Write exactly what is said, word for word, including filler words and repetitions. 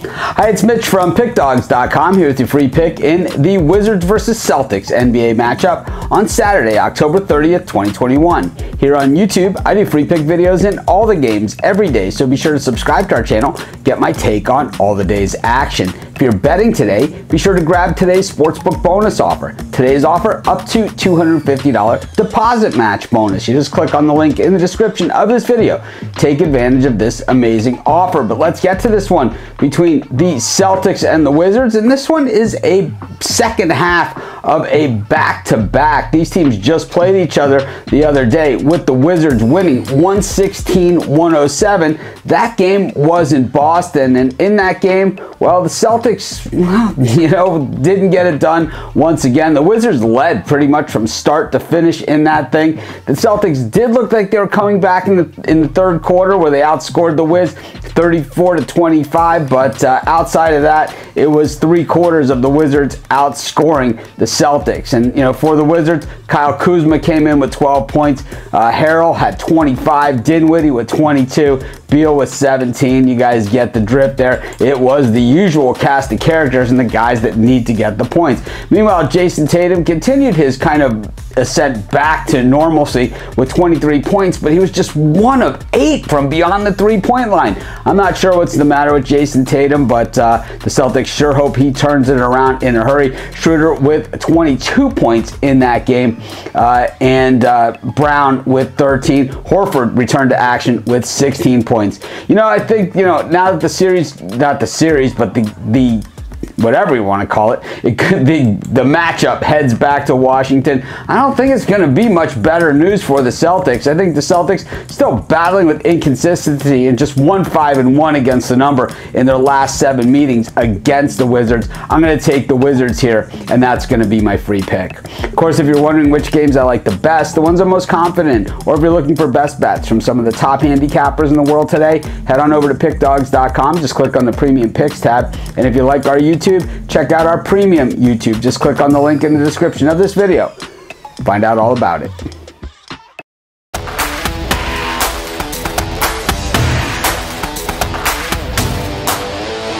Hi, it's Mitch from Pick Dawgz dot com here with your free pick in the Wizards versus Celtics N B A matchup on Saturday, October thirtieth, twenty twenty-one. Here on YouTube, I do free pick videos in all the games every day, so be sure to subscribe to our channel, get my take on all the day's action. If you're betting today, be sure to grab today's sportsbook bonus offer. Today's offer, up to two hundred fifty dollars deposit match bonus. You just click on the link in the description of this video. Take advantage of this amazing offer. But let's get to this one between the Celtics and the Wizards, and this one is a second half of a back-to-back. These teams just played each other the other day, with the Wizards winning one sixteen to one oh seven. That game was in Boston, and in that game, well, the Celtics, you know, didn't get it done once again. The Wizards led pretty much from start to finish in that thing. The Celtics did look like they were coming back in the in the third quarter, where they outscored the Wiz thirty-four to twenty-five, but uh, outside of that, it was three quarters of the Wizards outscoring the Celtics. And you know, for the Wizards, Kyle Kuzma came in with twelve points. Uh, Harrell had twenty-five. Dinwiddie with twenty-two. Beal with seventeen. You guys get the drift there. It was the usual cast of characters and the guys that need to get the points. Meanwhile, Jason Tatum continued his kind of ascent back to normalcy with twenty-three points, but he was just one of eight from beyond the three-point line. I'm not sure what's the matter with Jason Tatum, but uh, the Celtics sure hope he turns it around in a hurry. Schroeder with twenty-two points in that game, uh, and uh, Brown with thirteen. Horford returned to action with sixteen points. You know, I think, you know, now that the series, not the series, but the the whatever you want to call it, it could be the matchup heads back to Washington. I don't think it's going to be much better news for the Celtics. I think the Celtics still battling with inconsistency and just one five and one against the number in their last seven meetings against the Wizards. I'm going to take the Wizards here, and that's going to be my free pick. Of course, if you're wondering which games I like the best, the ones I'm most confident in, or if you're looking for best bets from some of the top handicappers in the world today, head on over to Pick Dawgz dot com. Just click on the Premium Picks tab, and if you like our YouTube, check out our premium YouTube. Just click on the link in the description of this video. Find out all about it.